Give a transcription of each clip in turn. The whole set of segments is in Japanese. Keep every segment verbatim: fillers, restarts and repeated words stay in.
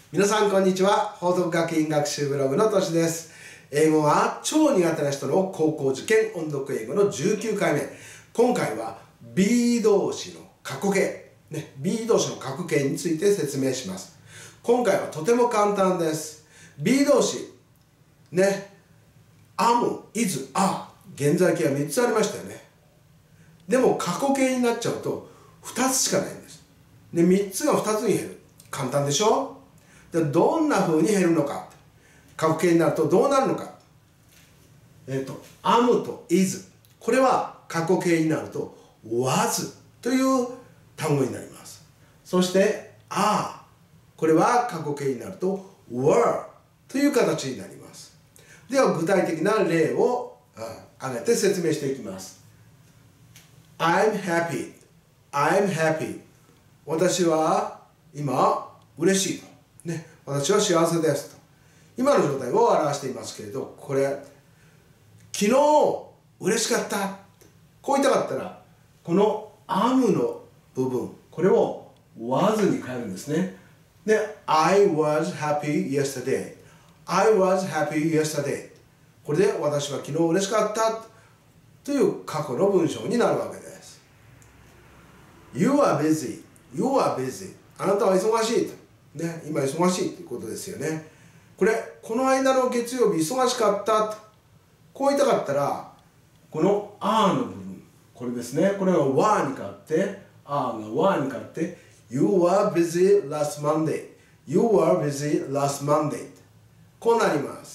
皆さんこんにちは。報徳学院学習ブログのとしです。英語は超苦手な人の高校受験音読英語のじゅうきゅうかいめ。今回は be 動詞の過去形、ね、be 動詞の過去形について説明します。今回はとても簡単です。be 動詞ね、am、is、are、現在形はみっつありましたよね。でも過去形になっちゃうとふたつしかないんです。でみっつがふたつに減る。簡単でしょ。でどんな風に減るのか、過去形になるとどうなるのか。えっと am と is、 これは過去形になると was という単語になります。そして are、 これは過去形になると were という形になります。では具体的な例を挙げて説明していきます。 I'm happy I'm happy、 私は今嬉しい、ね、私は幸せですと今の状態を表していますけれど、これ昨日嬉しかったこう言いたかったらこの am の部分、これを was に変えるんですね。で I was happy yesterday I was happy yesterday、 これで私は昨日嬉しかったという過去の文章になるわけです。 You are busy You are busy、 あなたは忙しいと、ね、今忙しいということですよね。これこの間の月曜日忙しかったとこう言いたかったらこの are の部分、これですね、これが were に変わって are が were に変わって You were busy last Monday You were busy last Monday、 こうなります。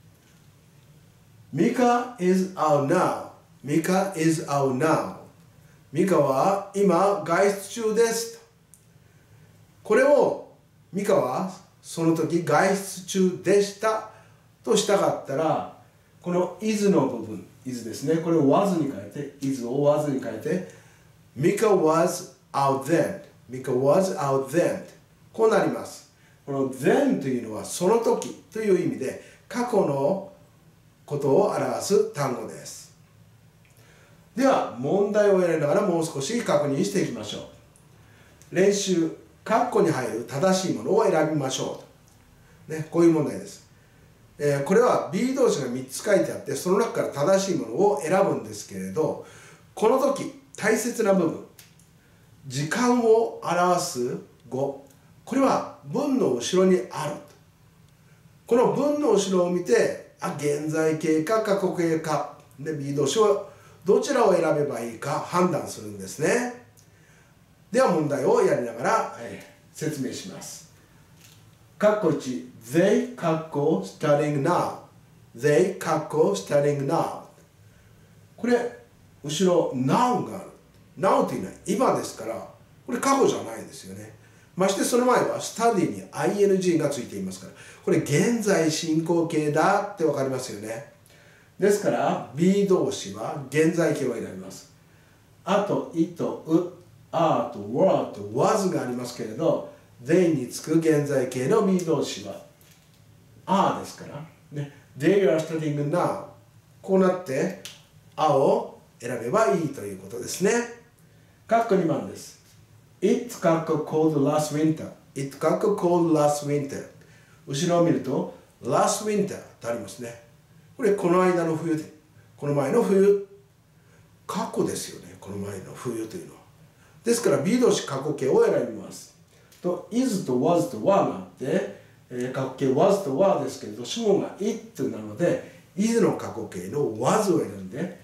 Mika is out now Mika is out now、 ミカは今外出中ですと。これをミカはその時外出中でしたとしたかったらこの is の部分 is ですね、これを was に変えて is を was に変えて Mika was out then Mika was out then、 こうなります。この then というのはその時という意味で過去のことを表す単語です。では問題をやりながらもう少し確認していきましょう。練習、括弧に入る正しいものを選びましょう、ね、こういう問題です。えー、これは be 動詞がみっつ書いてあってその中から正しいものを選ぶんですけれど、この時大切な部分、時間を表す語、これは文の後ろにある。この文の後ろを見てあ現在形か過去形かで be 動詞をどちらを選べばいいか判断するんですね。では問題をやりながら、えー、説明します。括弧いち They 括弧 studying now They 括弧 studying now、 これ後ろ now がある。 now というのは今ですからこれ過去じゃないんですよね。ましてその前は study に ing がついていますからこれ現在進行形だって分かりますよね。ですから be 動詞は現在形を選びます。あと it と are と were と was がありますけれど they につく現在形の be 動詞は are ですから、ね、they are studying now、 こうなって are を選べばいいということですね。括弧にばんです。 It 括弧 cold last winter It 括弧 cold last winter、 後ろを見ると last winter とありますね。これこの間の冬で、この前の冬、過去ですよね、この前の冬というのは。ですから be 動詞過去形を選びます。と is と was と were があって、えー、過去形 was と were ですけれど主語が it なので is の過去形の was を選んで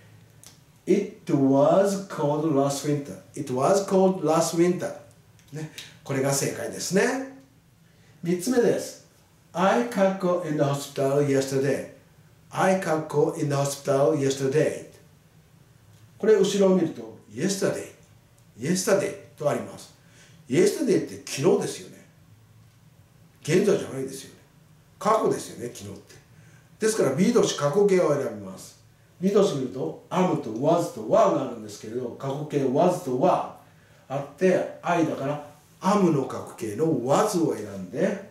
It was cold last winter It was cold last winter、ね、これが正解ですね。みっつめです。 I 括弧 in the hospital yesterday I 括弧 in the hospital yesterday、 これ後ろを見ると yesterday yesterday とあります。 yesterday って昨日ですよね。現在じゃないですよね。過去ですよね、昨日って。ですから be 動詞過去形を選びます。 be 動詞見ると am と was と were があるんですけれど過去形 was と were あって I だから am の過去形の was を選んで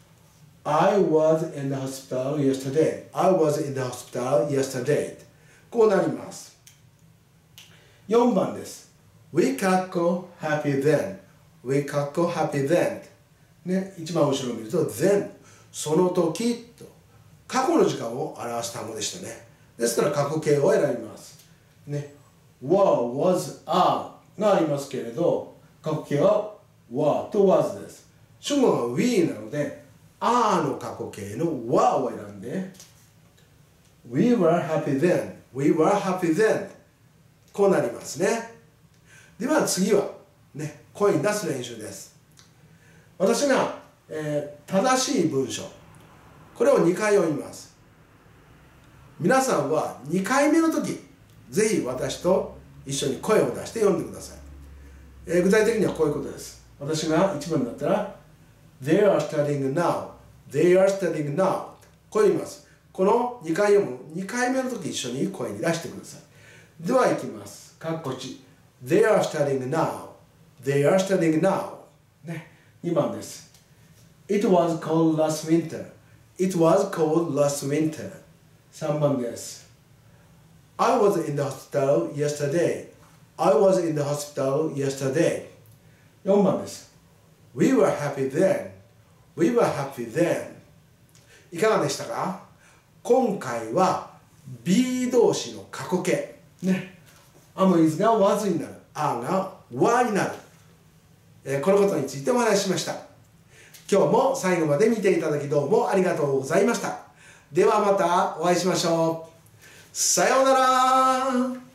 I was in the hospital yesterday. I was in the hospital yesterday. こうなります。よんばんです。We 括弧 happy then. We 括弧 happy then. ね、一番後ろを見ると then その時と過去の時間を表す単語でしたね。ですから過去形を選びます。ね、were, was, are がありますけれど、過去形は were と was です。主語が we なので are の過去形の were を選んで we were happy then, we were happy then こうなりますね。では次はね、声に出す練習です。私が、えー、正しい文章これをにかい読みます。皆さんはにかいめの時ぜひ私と一緒に声を出して読んでください。えー、具体的にはこういうことです。私がいちばんだったら They are studying now, They are studying now こう言います。このにかい読むにかいめの時一緒に声に出してください。ではいきます。かっこち They are studying now, They are studying now ね、にばんです。It was cold last winter, It was cold last winter さんばんです。I was in the hospital yesterday, I was in the hospital yesterday よんばんです。We were happy then, We were happy then いかがでしたか？今回は be 動詞の過去形ね、am is が was になる、are が were になる、えー、このことについてお話ししました。今日も最後まで見ていただきどうもありがとうございました。ではまたお会いしましょう。さようなら。